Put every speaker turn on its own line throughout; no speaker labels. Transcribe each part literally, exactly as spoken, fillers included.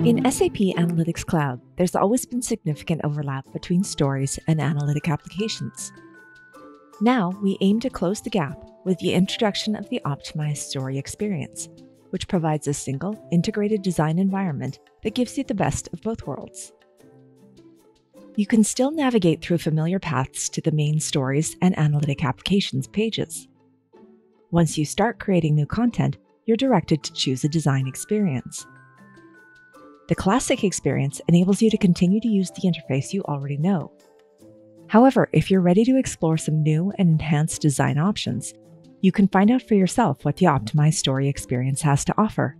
In S A P Analytics Cloud, there's always been significant overlap between stories and analytic applications. Now, we aim to close the gap with the introduction of the optimized story experience, which provides a single, integrated design environment that gives you the best of both worlds. You can still navigate through familiar paths to the main stories and analytic applications pages. Once you start creating new content, you're directed to choose a design experience. The classic experience enables you to continue to use the interface you already know. However, if you're ready to explore some new and enhanced design options, you can find out for yourself what the optimized story experience has to offer.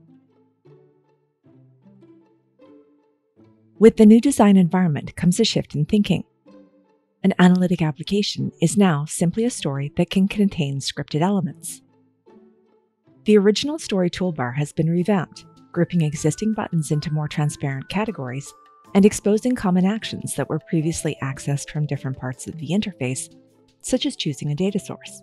With the new design environment comes a shift in thinking. An analytic application is now simply a story that can contain scripted elements. The original story toolbar has been revamped, grouping existing buttons into more transparent categories and exposing common actions that were previously accessed from different parts of the interface, such as choosing a data source.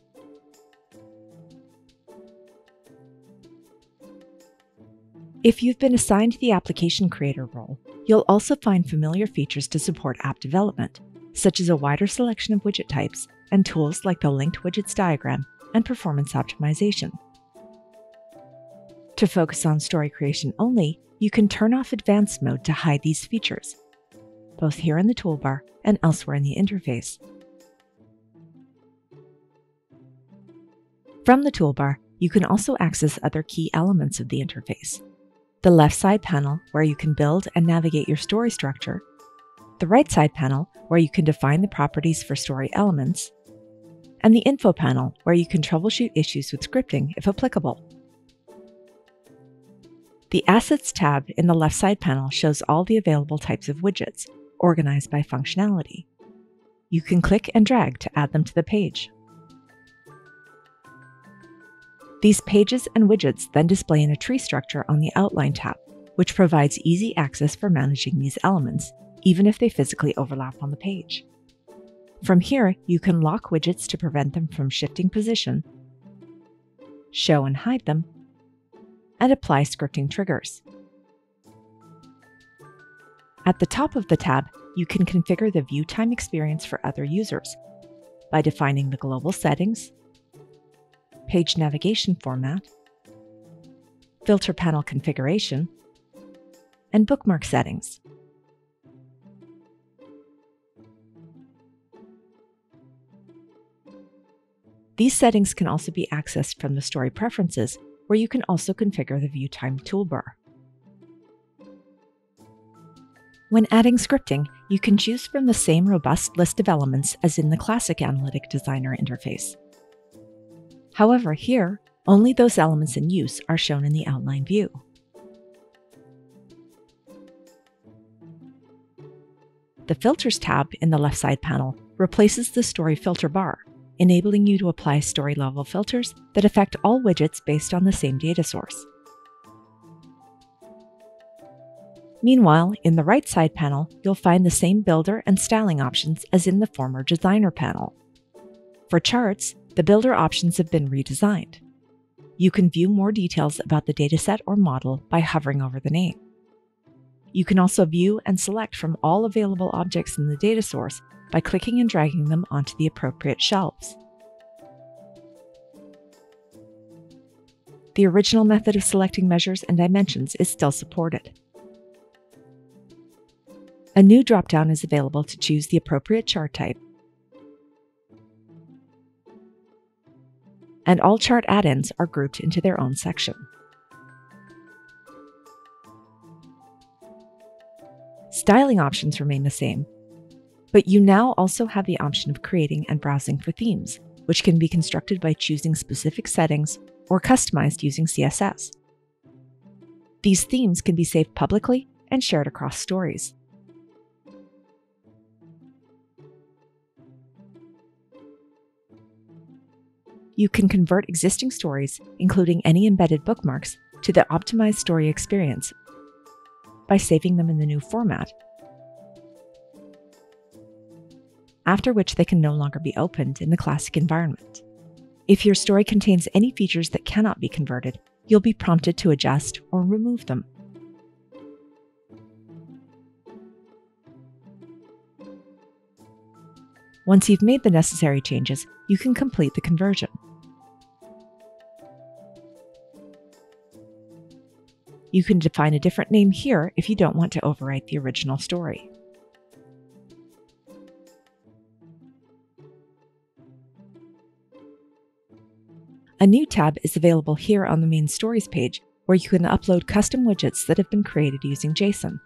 If you've been assigned the application creator role, you'll also find familiar features to support app development, such as a wider selection of widget types and tools like the linked widgets diagram and performance optimization. To focus on story creation only, you can turn off advanced mode to hide these features, both here in the toolbar and elsewhere in the interface. From the toolbar, you can also access other key elements of the interface. The left side panel, where you can build and navigate your story structure, the right side panel, where you can define the properties for story elements, and the info panel, where you can troubleshoot issues with scripting if applicable. The Assets tab in the left side panel shows all the available types of widgets, organized by functionality. You can click and drag to add them to the page. These pages and widgets then display in a tree structure on the Outline tab, which provides easy access for managing these elements, even if they physically overlap on the page. From here, you can lock widgets to prevent them from shifting position, show and hide them, and apply scripting triggers. At the top of the tab, you can configure the view time experience for other users by defining the global settings, page navigation format, filter panel configuration, and bookmark settings. These settings can also be accessed from the story preferences, where you can also configure the view time toolbar. When adding scripting, you can choose from the same robust list of elements as in the classic Analytic Designer interface. However, here, only those elements in use are shown in the outline view. The Filters tab in the left side panel replaces the Story Filter bar, enabling you to apply story-level filters that affect all widgets based on the same data source. Meanwhile, in the right side panel, you'll find the same builder and styling options as in the former Designer panel. For charts, the builder options have been redesigned. You can view more details about the dataset or model by hovering over the name. You can also view and select from all available objects in the data source by clicking and dragging them onto the appropriate shelves. The original method of selecting measures and dimensions is still supported. A new drop-down is available to choose the appropriate chart type, and all chart add-ins are grouped into their own section. Styling options remain the same, but you now also have the option of creating and browsing for themes, which can be constructed by choosing specific settings or customized using C S S. These themes can be saved publicly and shared across stories. You can convert existing stories, including any embedded bookmarks, to the optimized story experience by saving them in the new format, after which they can no longer be opened in the classic environment. If your story contains any features that cannot be converted, you'll be prompted to adjust or remove them. Once you've made the necessary changes, you can complete the conversion. You can define a different name here if you don't want to overwrite the original story. A new tab is available here on the main Stories page, where you can upload custom widgets that have been created using JSON.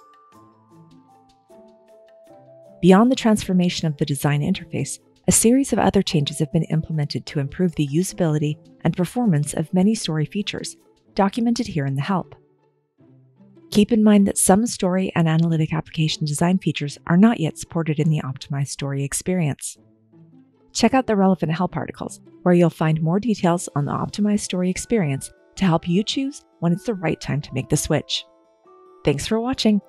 Beyond the transformation of the design interface, a series of other changes have been implemented to improve the usability and performance of many story features, documented here in the help. Keep in mind that some story and analytic application design features are not yet supported in the optimized story experience. Check out the relevant help articles, where you'll find more details on the optimized story experience to help you choose when it's the right time to make the switch. Thanks for watching.